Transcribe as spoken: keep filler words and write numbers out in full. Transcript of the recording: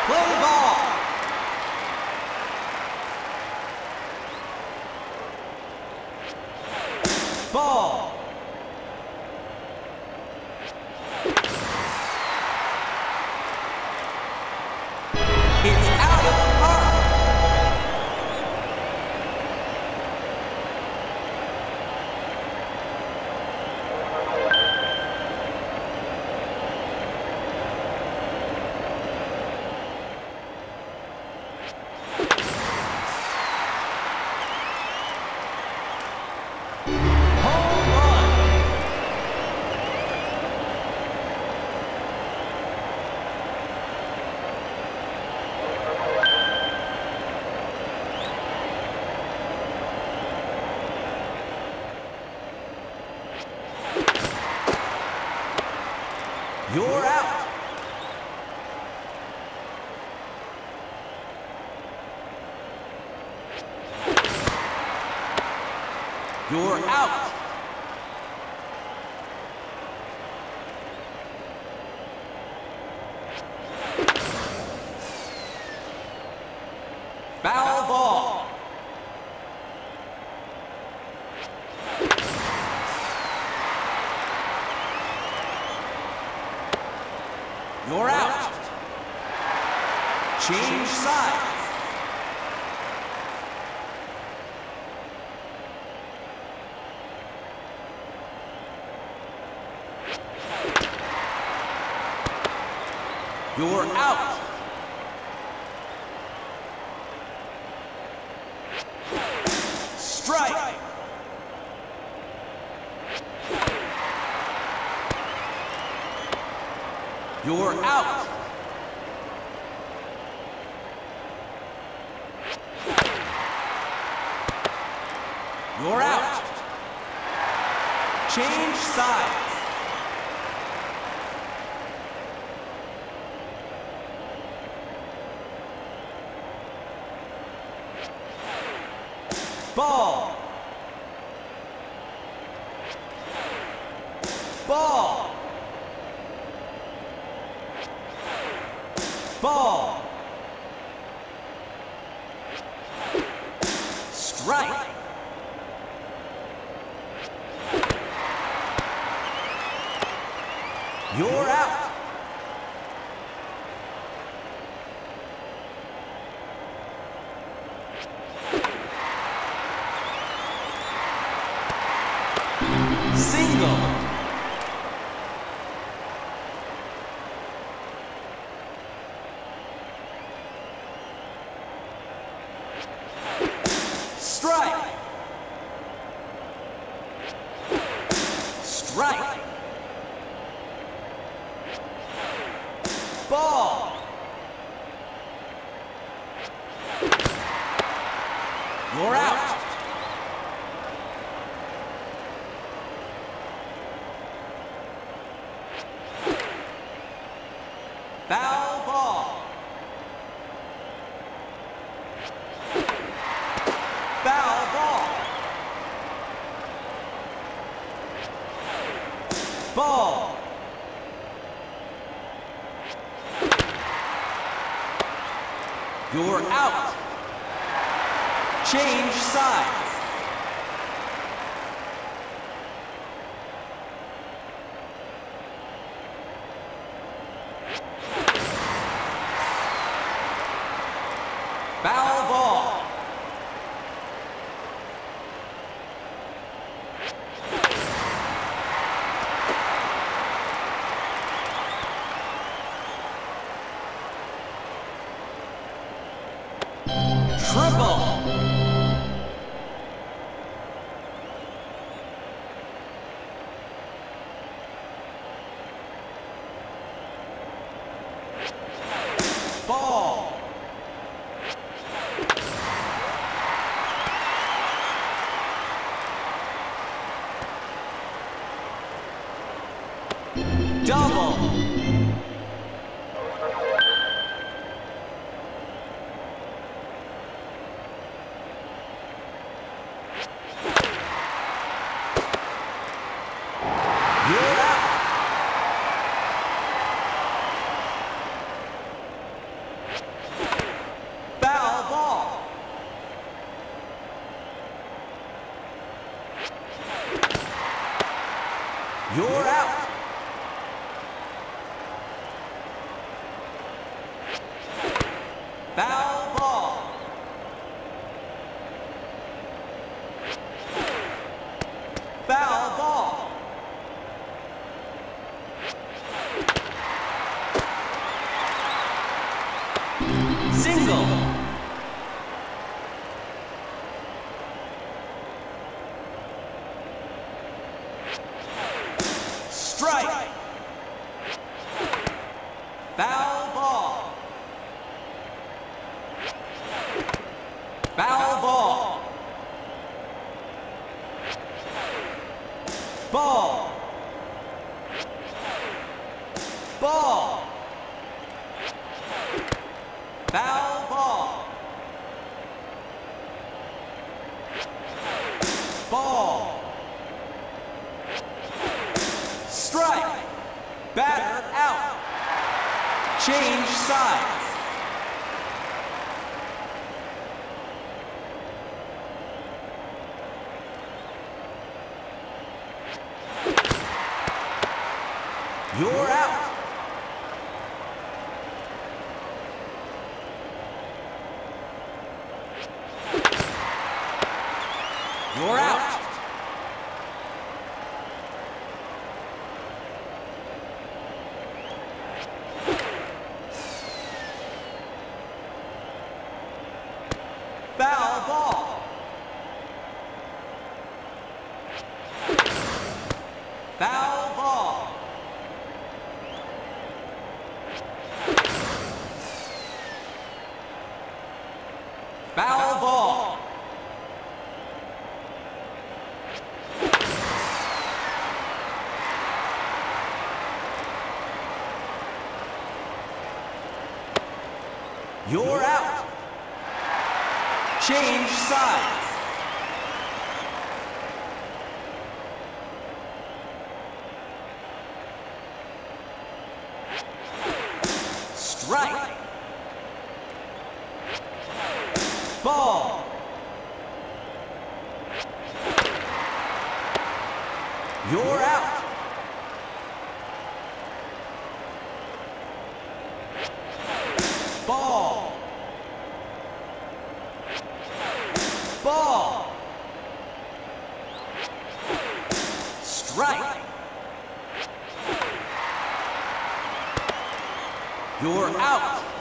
Play ball. Ball. It's out of the park. Home run. You're out. You're out. Foul ball. You're out. Change sides. You're out. Strike. You're out. You're out. Change sides. Ball. Ball. Ball. Strike. You're out. Single. Strike. Strike. Ball. You're out. Foul ball. Foul ball. Ball. You're out. Change sides. Foul ball. Triple. Ball. Double. You're out. Single. Strike. Foul ball. Foul ball. Ball. Ball. Foul ball. Ball. Strike. Batter out. Change sides. You're out. You're out. Foul ball. Foul ball. Foul ball. You're out. Change sides. Strike. Ball. You're out. Ball. Ball. Strike. You're out.